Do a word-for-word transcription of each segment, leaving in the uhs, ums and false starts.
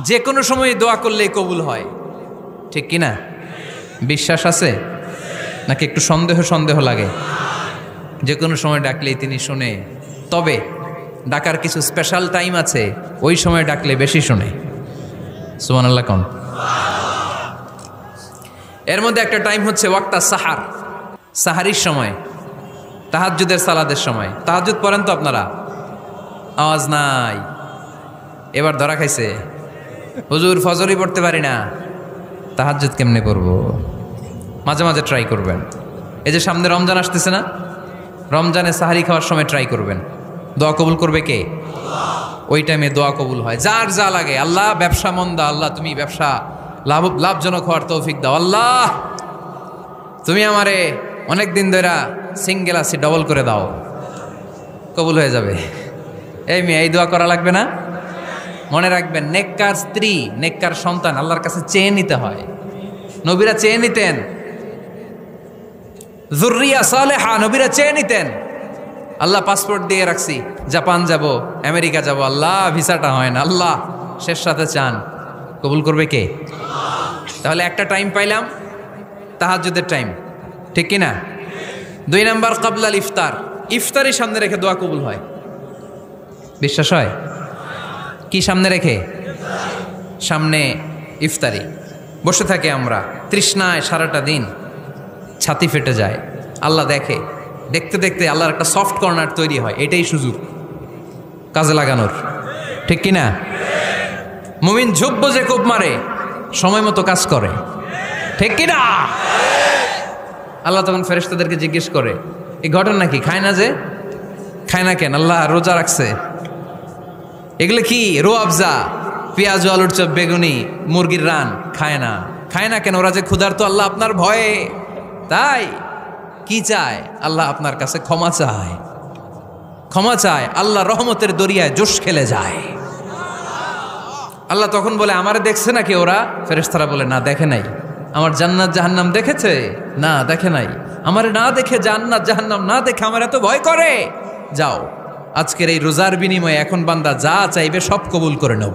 যে কোনো সময় দোয়া করলে কবুল হয়, ঠিক কিনা? বিশ্বাস আছে নাকি একটু সন্দেহ সন্দেহ লাগে? যে কোনো সময় ডাকলেই তিনি শুনে, তবে ডাকার কিছু স্পেশাল টাইম আছে, ওই সময় ডাকলে বেশি শুনে। সুবহানাল্লাহ কোন? এর মধ্যে একটা টাইম হচ্ছে ওয়াক্তা সাহার, সাহারির সময়, তাহাজ্জুদের সালাদের সময়। তাহাজ্জুদ পড়েন তো আপনারা? আওয়াজ নাই, এবার ধরা খাইছে। হুজুর ফজরই পড়তে পারি না, তাহাজ্জুদ কেমনে পড়বো? মাঝে মাঝে ট্রাই করবেন। এই যে সামনে রমজান আসতেছে না, রমজানে সাহারি খাওয়ার সময় ট্রাই করবেন। দোয়া কবুল করবে কে? ওই টাইমে দোয়া কবুল হয়। যার যা লাগে, আল্লাহ ব্যবসা মন্দা, আল্লাহ তুমি ব্যবসা লাভ লাভজনক হওয়ার তৌফিক দাও, আল্লাহ তুমি আমারে অনেক দিন ধরে সিঙ্গেল আছি ডবল করে দাও, কবুল হয়ে যাবে। এই মেয়ে, এই দোয়া করা লাগবে না? মনে রাখবেন, নেককার স্ত্রী, নেককার সন্তান আল্লাহর কাছে চেয়ে নিতে হয়। নবীরা চেয়ে নিতেন, যুররিয়া সালেহা নবীরা চেয়ে নিতেন। আল্লাহ পাসপোর্ট দিয়ে রাখছি, জাপান যাব, আমেরিকা যাব, আল্লাহ ভিসাটা হয় না, আল্লাহ শেষ সাথে চান, কবুল করবে কে? তাহলে একটা টাইম পাইলাম, তাহাজ্জুদের টাইম, ঠিক কিনা? দুই নাম্বার কাবলাল ইফতার, ইফতারি সামনে রেখে দোয়া কবুল হয়। বিশ্বাস হয়? কি সামনে রেখে? সামনে ইফতারি। বসে থাকে আমরা তৃষ্ণায় সারাটা দিন, ছাতি ফেটে যায়, আল্লাহ দেখে, দেখতে দেখতে আল্লাহর একটা সফট কর্নার তৈরি হয়। এটাই সুযোগ কাজে লাগানোর, ঠিক কিনা? মুমিন ঝুব্ব যে কোপ মারে, সময় মতো কাজ করে, ঠিক কিনা? আল্লাহ তখন ফেরেশতাদেরকে জিজ্ঞেস করে, এই ঘটনা কি? খায় না যে? খায় না কেন? আল্লাহ রোজা রাখছে। এগুলো কি? রো আফজা, পেঁয়াজ, আলুর চপ, বেগুনি, মুরগির রান, খায় না। খায় না কেন? ওরা যে ক্ষুধার্ত, আল্লাহ আপনার ভয়ে। তাই কি চায়? আল্লাহ আপনার কাছে ক্ষমা চায়, ক্ষমা চায়। আল্লাহ রহমতের দরিয়ায় জোশ খেলে যায়। আল্লাহ তখন বলে, আমারে দেখছে নাকি ওরা? ফেরেশতারা বলে, না দেখে নাই। আমার জান্নাত জাহান্নাম দেখেছে? না দেখে নাই। আমারে না দেখে, জান্নাত জাহান্নাম না দেখে আমার এত ভয় করে? যাও, আজকের এই রোজার বিনিময়ে এখন বান্দা যা চাইবে সব কবুল করে নেব।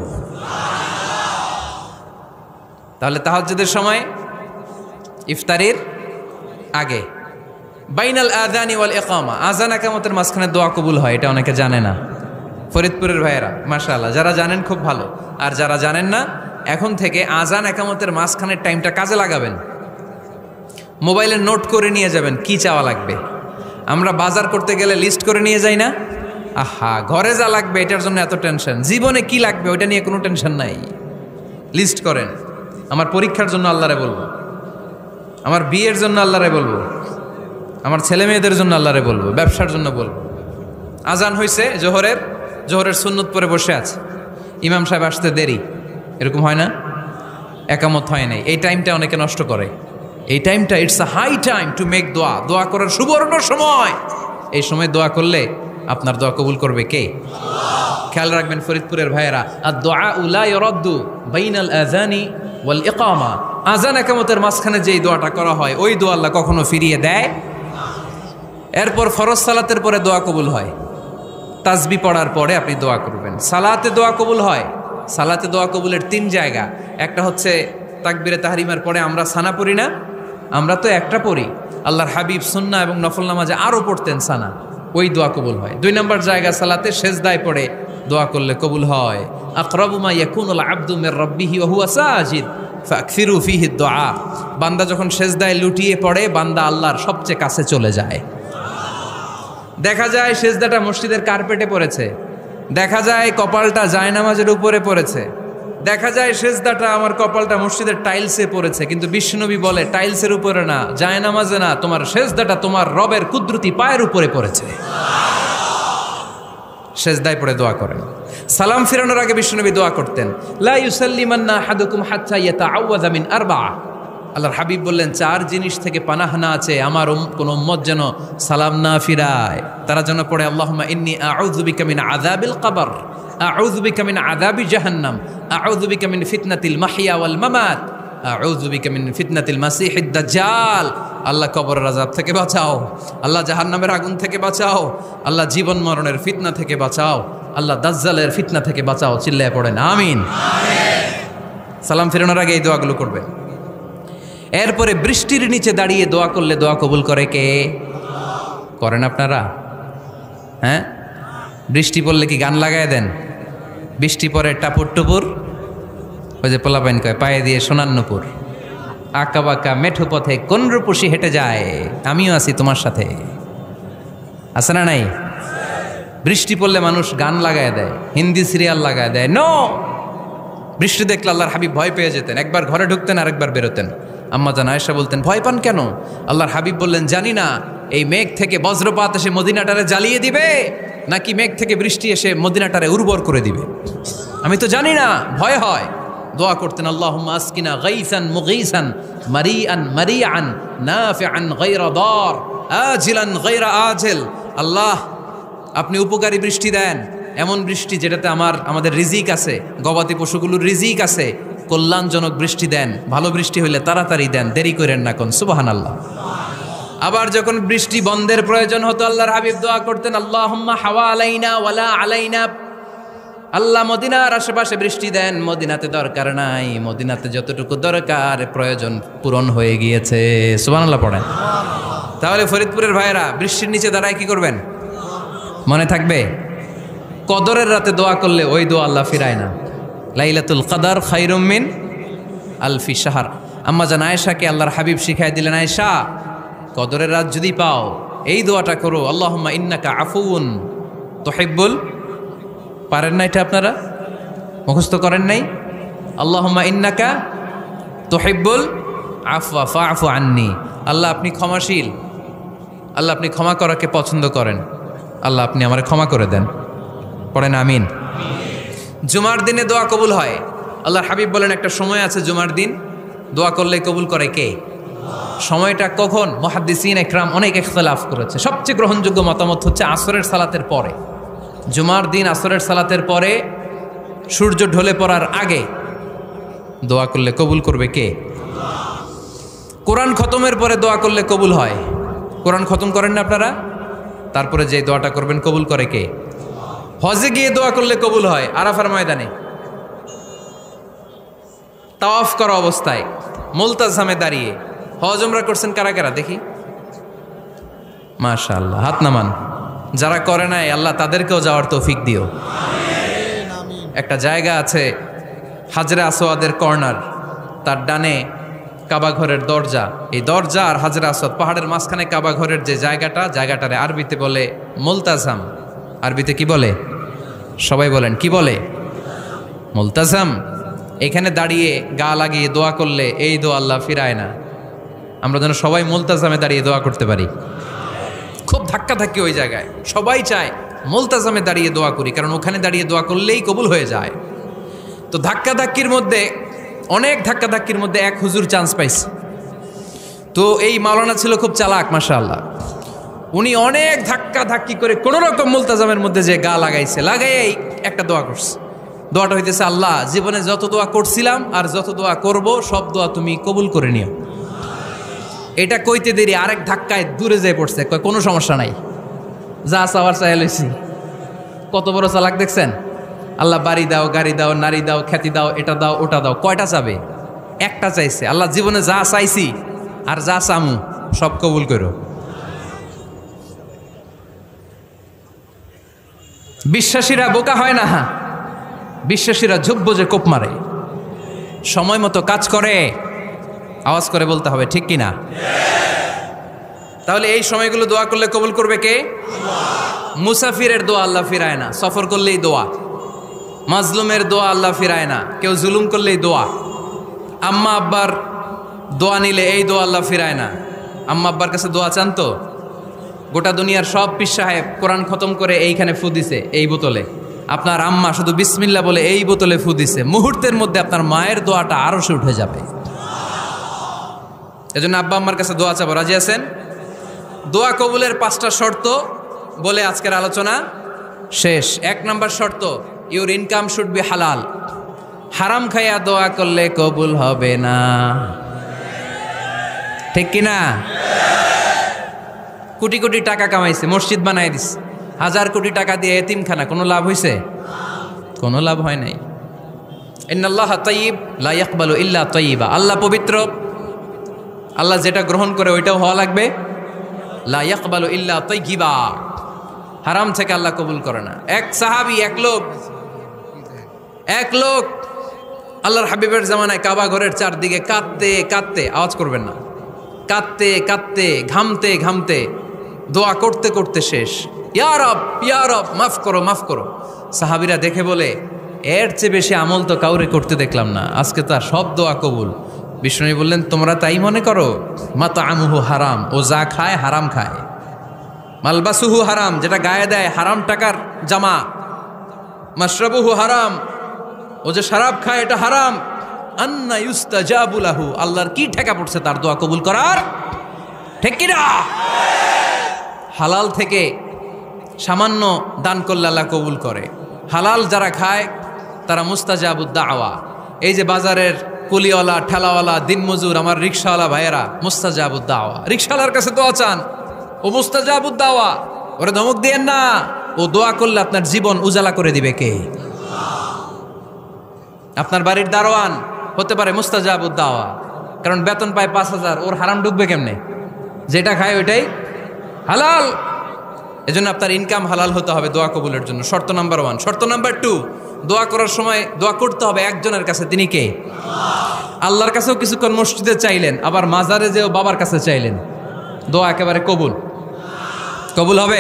তাহলে তাহাজ্জুদের সময়, ইফতারির আগে, বাইনাল আযানি ওয়াল ইকামা, আযান ইকামতের মাঝখানে দোয়া কবুল হয়। এটা অনেকে জানে না। ফরিদপুরের ভাইয়েরা মাশাআল্লাহ, যারা জানেন খুব ভালো, আর যারা জানেন না, এখন থেকে আযান ইকামতের মাঝখানের টাইমটা কাজে লাগাবেন। মোবাইলে নোট করে নিয়ে যাবেন কি চাওয়া লাগবে। আমরা বাজার করতে গেলে লিস্ট করে নিয়ে যাই না? আহা, ঘরে যা লাগবে এটার জন্য এত টেনশন, জীবনে কি লাগবে ওইটা নিয়ে কোনো টেনশন নাই। লিস্ট করেন। আমার পরীক্ষার জন্য আল্লাহরে বলবো, আমার বিয়ের জন্য আল্লাহরে বলবো, আমার ছেলে মেয়েদের জন্য আল্লাহরে বলবো, ব্যবসার জন্য বলবো। আজান হয়েছে জোহরের, জোহরের সুন্নত পরে বসে আছে, ইমাম সাহেব আসতে দেরি, এরকম হয় না? একামত হয় নাই, এই টাইমটা অনেকে নষ্ট করে। এই টাইমটা it's a high time to make দোয়া, দোয়া করার সুবর্ণ সময়। এই সময় দোয়া করলে আপনার দোয়া কবুল করবে কে? খেয়াল রাখবেন ফরিদপুরের ভাইয়েরা, আর দোয়া লা ইউরাদ্দু বাইনাল আযানি ওয়াল ইকামা, আযান ইকামতের মাঝখানে যেই দোয়াটা করা হয় ওই দোয়া আল্লাহ কখনো ফিরিয়ে দেয়। এরপর ফরজ সালাতের পরে দোয়া কবুল হয়, তাসবিহ পড়ার পরে আপনি দোয়া করবেন। সালাতে দোয়া কবুল হয়, সালাতে দোয়া কবুলের তিন জায়গা। একটা হচ্ছে তাকবীরে তাহরিমার পরে আমরা সানা পড়ি না, আমরা তো একটা পড়ি, আল্লাহর হাবিব সুন্নাহ এবং নফল নামাজে আরও পড়তেন সানা, ওই দোয়া কবুল হয়। দুই নম্বর জায়গা সালাতে সেজদায় পড়ে দোয়া করলে কবুল হয়। আকরাবু মা ইয়াকুনুল আবদু মির রাব্বিহি ওয়া হুয়া সাজিদ ফাকসিরু ফীহি দুআ, বান্দা যখন সেজদায় লুটিয়ে পড়ে বান্দা আল্লাহর সবচেয়ে কাছে চলে যায়। দেখা যায় সেজদাটা মসজিদের কার্পেটে পড়েছে, দেখা যায় কপালটা জায়নামাজের উপরে পড়েছে, দেখা যায় সেজদাটা আমার কপালটা মসজিদের টাইলসে পড়েছে, কিন্তু বিশ্বনবী বলে টাইলসের উপরে না, জায়নামাজে না, তোমার সেজদাটা তোমার রবের কুদরতি পায়ের উপরে পড়েছে। সেজদায় পড়ে দোয়া করেন। সালাম ফিরানোর আগে বিশ্বনবী দোয়া করতেন, লা ইউসাল্লিমান্না আহাদুকুম হাত্তা ইয়াতাআওয়াযা মিন আরবাআ, আল্লাহর হাবিব বললেন চার জিনিস থেকে পানাহ না আছে আমার কোন উম্মত যেন সালাম না ফিরায়। তারা যেন পড়ে আল্লাহুম্মা ইন্নী আউযু বিকা মিন আযাবিল কবর, আউযু বিকা মিন আযাবি জাহান্নাম, আউযু বিকা মিন ফিতনাতিল মাহইয়া ওয়াল মামাত, আউযু বিকা মিন ফিতনাতিল মাসিহিদ দাজ্জাল। আল্লাহ কবরের আযাব থেকে বাঁচাও, আল্লাহ জাহান্নামের আগুন থেকে বাঁচাও, আল্লাহ জীবন মরণের ফিতনা থেকে বাঁচাও, আল্লাহ দাজ্জালের ফিতনা থেকে বাঁচাও। চিল্লায়ে পড়েন আমিন। সালাম ফেরানোর আগে এই দোয়াগুলো করবেন। এরপরে বৃষ্টির নিচে দাঁড়িয়ে দোয়া করলে দোয়া কবুল করে কে? করেন আপনারা? হ্যাঁ, বৃষ্টি পড়লে কি গান লাগায় দেন? বৃষ্টি পরে টাপুর টুপুর, ওই যে পোলাপাইন কয় পায়ে দিয়ে সোনার নুপুর, আঁকা বাঁকা মেঠো পথে কোন রূপসী হেঁটে যায়, আমিও আছি তোমার সাথে, আছে না নাই? বৃষ্টি পড়লে মানুষ গান লাগায় দেয়, হিন্দি সিরিয়াল লাগায় দেয়। নো, বৃষ্টি দেখলে আল্লাহর হাবিব ভয় পেয়ে যেতেন, একবার ঘরে ঢুকতেন আরেকবার বেরোতেন। আম্মা জান আয়েশা বলতেন, ভয় পান কেন? আল্লাহর হাবিব বললেন, জানি না এই মেঘ থেকে বজ্রপাত এসে মদিনাটারে জ্বালিয়ে দিবে নাকি মেঘ থেকে বৃষ্টি এসে মদিনাটারে উর্বর করে দিবে, আমি তো জানি না, ভয় হয়। দোয়া করতেন, আল্লাহুম্মা আসকিনা গাইসান মুগীসান মারিআন মারিআন নাফিআন গায়রা দার আজিলান গায়রা আজিল। আল্লাহ, আপনি উপকারী বৃষ্টি দেন, এমন বৃষ্টি যেটাতে আমার আমাদের রিজিক আছে, গবাদি পশুগুলোর রিজিক আছে, কল্যাণজনক বৃষ্টি দেন, ভালো বৃষ্টি হইলে তাড়াতাড়ি দেন, দেরি করেন না কোন। সুবহানাল্লাহ। আবার যখন বৃষ্টি বন্ধের প্রয়োজন হতো আল্লাহর হাবিব দোয়া করতেন, আল্লাহুম্মা হাওয়া আলাইনা ওয়ালা আলাইনা। আল্লাহ মদিনার আশেপাশে বৃষ্টি দেন, মদিনাতে দরকার নাই, মদিনাতে যতটুকু দরকার প্রয়োজন পূরণ হয়ে গিয়েছে। সুবহানাল্লাহ পড়েন। তাহলে ফরিদপুরের ভাইয়েরা বৃষ্টির নিচে দাঁড়ায় কি করবেন? মনে থাকবে, কদরের রাতে দোয়া করলে ওই দোয়া আল্লাহ ফিরায় না। লাইলাতুল কদর খায়রুম মিন আলফি শাহর। আম্মা জান আয়েশাকে আল্লাহর হাবিব শিখাই দিলেন, আয়েশা, কদরের রাত যদি পাও এই দোয়াটা করো, আল্লাহুম্মা ইন্নাকা আফুউন তুহিব্বুল। পারেন না এটা? আপনারা মুখস্থ করেন নাই? আল্লাহুম্মা ইন্নাকা তুহিব্বুল আফওয়া ফাআফু আন্নি। আল্লাহ আপনি ক্ষমাশীল, আল্লাহ আপনি ক্ষমা করাকে পছন্দ করেন, আল্লাহ আপনি আমারে ক্ষমা করে দেন। পড়েন আমিন। জুমার দিনে দোয়া কবুল হয়। আল্লাহর হাবিব বলেন, একটা সময় আছে জুমার দিন দোয়া করলে কবুল করে কে? সময়টা কখন? মুহাদ্দিসিন ইকরাম অনেক ইখতিলাফ করেছে। সবচেয়ে গ্রহণযোগ্য মতামত হচ্ছে আসরের সালাতের পরে। জুমার দিন আসরের সালাতের পরে সূর্য ঢলে পড়ার আগে দোয়া করলে কবুল করবে কে? কোরআন খতমের পরে দোয়া করলে কবুল হয়। কোরআন খতম করেন না আপনারা? তারপরে যে দোয়াটা করবেন কবুল করে কে? হজে গিয়ে দোয়া করলে কবুল হয়। আরাফার ময়দানে তাওয়াফ করা অবস্থায় মুলতাজামে দাঁড়িয়ে হজ উমরা করছেন কারা কারা দেখি? মাশাআল্লাহ, হাত নামান। যারা করে নাই আল্লাহ তাদেরকেও যাওয়ার তৌফিক দিও। একটা জায়গা আছে হাজরে আসওয়াদের কর্নার, তার ডানে কাবা ঘরের দরজা, এই দরজা আর হাজরে আসওয়াদ পাহাড়ের মাঝখানে কাবা ঘরের যে জায়গাটা, জায়গাটারে আরবিতে বলে মুলতাজাম। আরবিতে কি বলে? সবাই বলেন, কি বলে? মুলতাজাম। এখানে দাঁড়িয়ে গা লাগিয়ে দোয়া করলে এই দোয়া আল্লাহ ফিরায় না। আমরা যেন সবাই মুলতাজামে দাঁড়িয়ে দোয়া করতে পারি। খুব ধাক্কা ধাক্কি ওই জায়গায়, সবাই চায় মুলতাজামে দাঁড়িয়ে দোয়া করি, কারণ ওখানে দাঁড়িয়ে দোয়া করলেই কবুল হয়ে যায়। তো ধাক্কা ধাক্কির মধ্যে, অনেক ধাক্কা ধাক্কির মধ্যে এক হুজুর চান্স পাইছে। তো এই মাওলানা ছিল খুব চালাক, মাশাআল্লাহ। উনি অনেক ধাক্কা ধাক্কি করে কোনো রকম মুলতাজামের মধ্যে যে গা লাগাইছে, লাগাই একটা দোয়া করছে। দোয়াটা হইতেছে, আল্লাহ জীবনে যত দোয়া করছিলাম আর যত দোয়া করব সব দোয়া তুমি কবুল করে নিও। এটা কইতে দেরি আরেক ধাক্কায় দূরে যেয়ে পড়ছে, কয় কোনো সমস্যা নাই, যা চাওয়ার চাই লইছি। কত বড় চালাক দেখছেন? আল্লাহ বাড়ি দাও, গাড়ি দাও, নারী দাও, খ্যাতি দাও, এটা দাও, ওটা দাও, কয়টা চাবে? একটা চাইছে। আল্লাহ জীবনে যা চাইছি আর যা চামু সব কবুল করো। বিশ্বাসীরা বোকা হয় না, বিশ্বাসীরা ঝুব্ব যে কোপ মারে, সময় মতো কাজ করে। আওয়াজ করে বলতে হবে, ঠিক কিনা? তাহলে এই সময়গুলো দোয়া করলে কবুল করবে কে? মুসাফিরের দোয়া আল্লাহ ফিরায় না, সফর করলেই দোয়া। মাজলুমের দোয়া আল্লাহ ফিরায় না, কেউ জুলুম করলেই দোয়া। আম্মা আব্বার দোয়া নিলে এই দোয়া আল্লাহ ফিরায় না। আম্মা আব্বার কাছে দোয়া চান তো? গোটা দুনিয়ার সব পীর সাহেব কোরআন খতম করে এইখানে ফু দিছে এই বোতলে, আপনার আম্মা শুধু বিসমিল্লাহ বলে এই বোতলে ফু দিছে, মুহূর্তের মধ্যে আপনার মায়ের দোয়াটা আরো সে উঠে যাবে। এজন্য আব্বা আম্মার কাছে দোয়া চাবো, রাজি আছেন? দোয়া কবুলের পাঁচটা শর্ত বলে আজকের আলোচনা শেষ। এক নাম্বার শর্ত, ইউর ইনকাম শুড বি হালাল। হারাম খাইয়া দোয়া করলে কবুল হবে না, ঠিক কিনা? কোটি কোটি টাকা কামাইছে, মসজিদ বানাই দিছে, হাজার কোটি টাকা দিয়ে এতিমখানা, কোনো লাভ হয়েছে? কোনো লাভ হয় নাই। ইন্নাল্লাহা তাইয়্যিব লা ইয়াকবালু ইল্লা তাইয়্যিবা, আল্লাহ পবিত্র, আল্লাহ যেটা গ্রহণ করে ওইটাও হওয়া লাগবে। লা ইয়াকবালু ইল্লা তাইয়্যিবা, হারাম থেকে আল্লাহ কবুল করে না। এক সাহাবী, এক লোক এক লোক আল্লাহর হাবিবের জামানায় কাবা ঘরের চারদিকে কাঁদতে কাঁদতে, আওয়াজ করবেন না, কাঁদতে কাঁদতে ঘামতে ঘামতে দোয়া করতে করতে শেষ। ইয়া রব ইয়া রব, মাফ করো মাফ করো। সাহাবীরা দেখে বলে, এর চেয়ে বেশি আমল তো কাউরে করতে দেখলাম না, আজকে তার সব দোয়া কবুল। বিষ্ণু বললেন, তোমরা তাই মনে করো? মাতআমুহু হারাম, ও যা খায় হারাম খায়। মালবাসুহু হারাম, যেটা গায়ে দেয় হারাম টাকার জামা। মাশরাবুহু হারাম, ও যে শরাব খায় এটা হারাম। আন্না ইউস্তাজাবু লাহু, আল্লাহর কি ঠেকা পড়ছে তার দোয়া কবুল করার? ঠিক কি না? হালাল থেকে সামান্য দান করলে আল্লাহ কবুল করে। হালাল যারা খায় তারা মুস্তাজাবুদ দাওয়া। এই যে বাজারের কুলিওয়ালা, ঠেলাওয়ালা, দিনমজুর, আমার রিক্সাওয়ালা ভাইয়েরা, মুস্তাজাবুদ দাওয়া। রিক্সাওয়ালার কাছে দোয়া চান, ও মুস্তাজাবুদ দাওয়া। ওরে ধমক দিয়েন না, ও দোয়া করলে আপনার জীবন উজালা করে দিবে কে? আপনার বাড়ির দারোয়ান হতে পারে মুস্তাজাবুদ দাওয়া, কারণ বেতন পায় পাঁচ হাজার, ওর হারাম ঢুকবে কেমনে? যেটা খায় ওইটাই হালাল। এজন্য আপনার ইনকাম হালাল হতে হবে দোয়া কবুলের জন্য, শর্ত নাম্বার ওয়ান। শর্ত নাম্বার টু, দোয়া করার সময় দোয়া করতে হবে একজনের কাছে, তিনি কে? আল্লাহর কাছেও কিছুক্ষণ মসজিদে চাইলেন, আবার মাজারে যেও বাবার কাছে চাইলেন, দোয়া একেবারে কবুল কবুল হবে?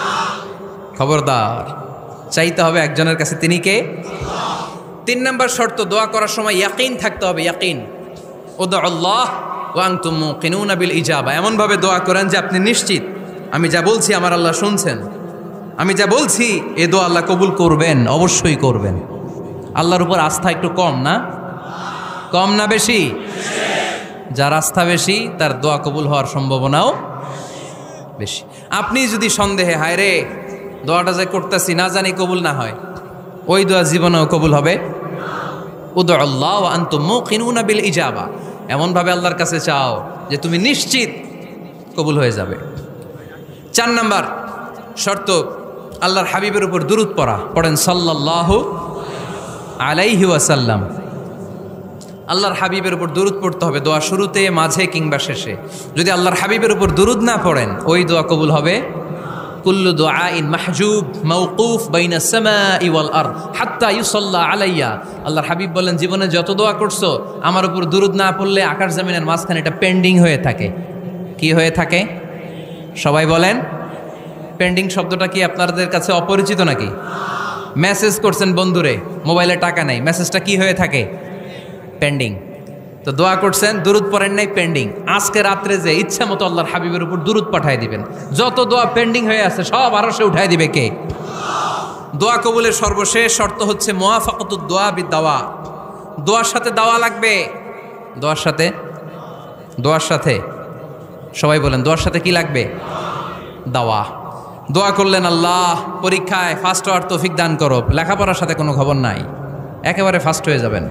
খবরদার, চাইতে হবে একজনের কাছে, তিনি কে? তিন নম্বর শর্ত, দোয়া করার সময় ইয়াকিন থাকতে হবে। ইয়াকিন, উদউ আল্লাহ ওয়া আনতুম মুকিনুনা বিল ইজাবা, এমন ভাবে দোয়া করেন যে আপনি নিশ্চিত আমি যা বলছি আমার আল্লাহ শুনছেন, আমি যা বলছি এ দোয়া আল্লাহ কবুল করবেন, অবশ্যই করবেন। আল্লাহর উপর আস্থা একটু কম না? কম না বেশি? যার আস্থা বেশি তার দোয়া কবুল হওয়ার সম্ভাবনাও বেশি। আপনি যদি সন্দেহে, হায় রে দোয়াটা যে করতেছি না জানি কবুল না হয়, ওই দোয়া জীবনেও কবুল হবে। উদউ আল্লাহ ওয়া আনতুম মুকিনুনা বিল ইজাবা, এমন ভাবে আল্লাহর কাছে চাও যে তুমি নিশ্চিত কবুল হয়ে যাবে। চার নাম্বার শর্ত, আল্লাহর হাবিবের উপর দুরূদ পড়া। পড়েন সাল্লাল্লাহু আলাইহি ওয়াসাল্লাম। আল্লাহর হাবিবের উপর দুরূদ পড়তে হবে দোয়া শুরুতে, মাঝে কিংবা শেষে। যদি আল্লাহর হাবিবের উপর দুরূদ না পড়েন, ওই দোয়া কবুল হবে। কুল্লু দুআইন মাহজুব মাওকুফ বাইনা সামাই ওয়াল আরদ হাত্তা ইউসাল্লা আলাইয়া। আল্লাহর হাবিব বলেন, জীবনে যত দোয়া করছো আমার উপর দুরূদ না পড়লে আকাশ জমিনের মাঝখানে এটা পেন্ডিং হয়ে থাকে। কি হয়ে থাকে? সবাই বলেন। পেন্ডিং শব্দটা কি আপনাদের কাছে অপরিচিত নাকি? মেসেজ করছেন বন্ধুরে, মোবাইলে টাকা নাই, মেসেজটা কি হয়ে থাকে? পেন্ডিং। তো দোয়া করছেন, দুরূদ পড়েন নাই, পেন্ডিং। আজকে রাত্রে যে ইচ্ছা মতো আল্লাহর হাবিবের উপর দুরূদ পাঠায় দিবেন, যত দোয়া পেন্ডিং হয়ে আছে সব আরশে উঠায় দিবে কে? দোয়া কবুলের সর্বশেষ শর্ত হচ্ছে মুওয়াফাকাতুদ দোয়া বিদ-দাওয়া। দোয়ার সাথে দাওয়া লাগবে। দোয়ার সাথে দোয়ার সাথে সবাই বলেন, দোয়ার সাথে কি লাগবে? দাওয়া। দোয়া করলেন, আল্লাহ পরীক্ষায় ফার্স্ট হওয়ার তৌফিক দান করো, লেখাপড়ার সাথে কোনো খবর নাই, একেবারে ফার্স্ট হয়ে যাবেন।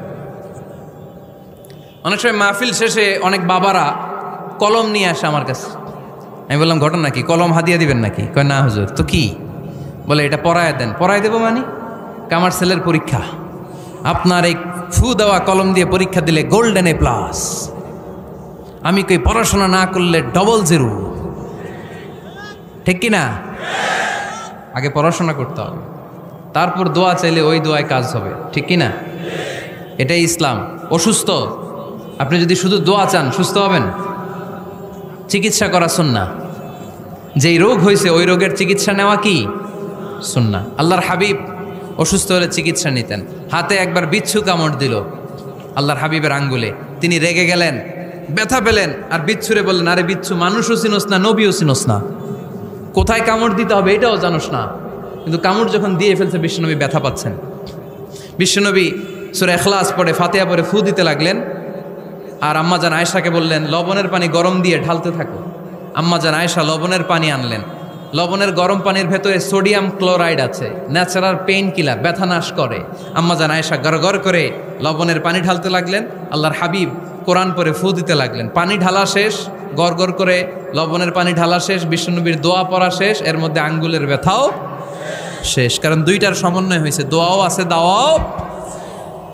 অনেক সময় মাহফিল শেষে অনেক বাবারা কলম নিয়ে আসে আমার কাছে। আমি বললাম, ঘটনা কি? কলম হাদিয়া দিবেন নাকি? কয় না হুজুর। তো কি? বলে, এটা পড়ায় দেন। পড়ায় দেবো মানে? আমার ছেলের পরীক্ষা, আপনার এই ফু দেওয়া কলম দিয়ে পরীক্ষা দিলে গোল্ডেন এ প্লাস। আমি কই, পড়াশোনা না করলে ডবল জিরো। ঠিক কি না? আগে পড়াশোনা করতে হবে, তারপর দোয়া চাইলে ওই দোয়ায় কাজ হবে। ঠিক কি না? এটাই ইসলাম। অসুস্থ, আপনি যদি শুধু দোয়া চান সুস্থ হবেন? চিকিৎসা করা সুন্নাহ। যেই রোগ হয়েছে ওই রোগের চিকিৎসা নেওয়া কি সুন্নাহ। আল্লাহর হাবিব অসুস্থ হলে চিকিৎসা নিতেন। হাতে একবার বিচ্ছু কামড় দিল আল্লাহর হাবিবের আঙ্গুলে, তিনি রেগে গেলেন, ব্যথা পেলেন, আর বিচ্ছুরে বললেন, আরে বিচ্ছু, মানুষও চিনোস না, নবীও চিনোস না, কোথায় কামড় দিতে হবে এটাও জানোস না। কিন্তু কামড় যখন দিয়ে ফেলছে, বিশ্বনবী ব্যথা পাচ্ছেন। বিশ্বনবী সূরা ইখলাস পড়ে, ফাতিহা পড়ে ফু দিতে লাগলেন। আর আম্মাজান আয়েশাকে বললেন, লবণের পানি গরম দিয়ে ঢালতে থাকো। আম্মাজান আয়েশা লবণের পানি আনলেন। লবণের গরম পানির ভেতরে সোডিয়াম ক্লোরাইড আছে, ন্যাচারাল পেইন কিলার, ব্যথা নাশ করে। আম্মাজান আয়েশা গড়গড় করে লবণের পানি ঢালতে লাগলেন। আল্লাহর হাবিব কোরআন পরে ফু দিতে লাগলেন। পানি ঢালা শেষ, গড়গড় করে লবণের পানি ঢালা শেষ, বিশ্বনবীর দোয়া পড়া শেষ, এর মধ্যে আঙ্গুলের ব্যথাও শেষ। কারণ দুইটার সমন্বয় হয়েছে, দোয়াও আছে, দাওয়াও।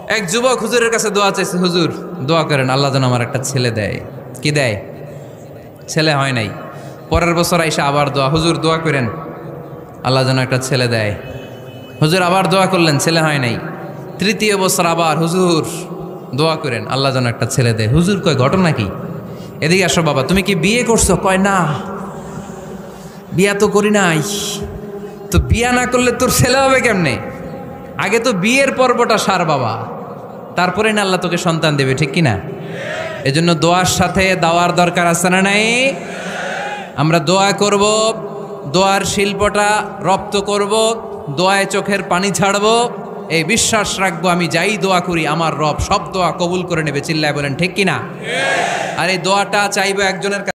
এক যুবক হুজুরের কাছে দোয়া চাইছে, হুজুর দোয়া করেন আল্লাহ যেন আমার একটা ছেলে দেয়। কি দেয়? ছেলে হয় নাই। পরের বছর আইসা আবার দোয়া, হুজুর দোয়া করেন আল্লাহ যেন একটা ছেলে দেয়। হুজুর আবার দোয়া করলেন, ছেলে হয় নাই। তৃতীয় বছর আবার, হুজুর দোয়া করেন আল্লাহ যেন একটা ছেলে দেয়। হুজুর কয় ঘটনা কি? এদিকে আসো বাবা, তুমি কি বিয়ে করছো? কয় না, বিয়া তো করি নাই। তো বিয়া না করলে তোর ছেলে হবে কেমনে? আগে তো বিয়ের পর্বটা সার বাবা, তারপরে না আল্লাহ তোকে সন্তান দেবে, ঠিক কিনা? এজন্য দোয়ার সাথে দাওয়ার দরকার আছে না নাই? আমরা দোয়া করব, দোয়ার শিল্পটা রপ্ত করব, দোয়ায় চোখের পানি ছাড়বো, এই বিশ্বাস রাখবো আমি যাই দোয়া করি আমার রব সব দোয়া কবুল করে নেবে। চিল্লায় বলেন ঠিক কিনা? আর এই দোয়াটা চাইবো একজনের